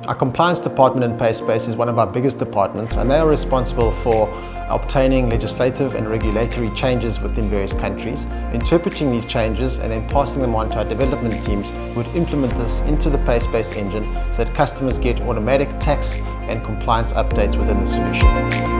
Our compliance department in PaySpace is one of our biggest departments, and they are responsible for obtaining legislative and regulatory changes within various countries, interpreting these changes and then passing them on to our development teams who would implement this into the PaySpace engine so that customers get automatic tax and compliance updates within the solution.